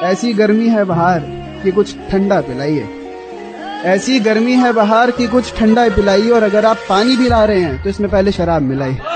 ऐसी गर्मी है बाहर कि कुछ ठंडा पिलाइए। ऐसी गर्मी है बाहर कि कुछ ठंडा पिलाइए, और अगर आप पानी भी ला रहे हैं तो इसमें पहले शराब मिलाइए।